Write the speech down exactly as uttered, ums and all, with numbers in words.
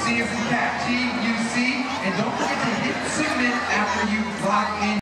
C is in cat, G, U, C, and don't forget to hit submit after you log in.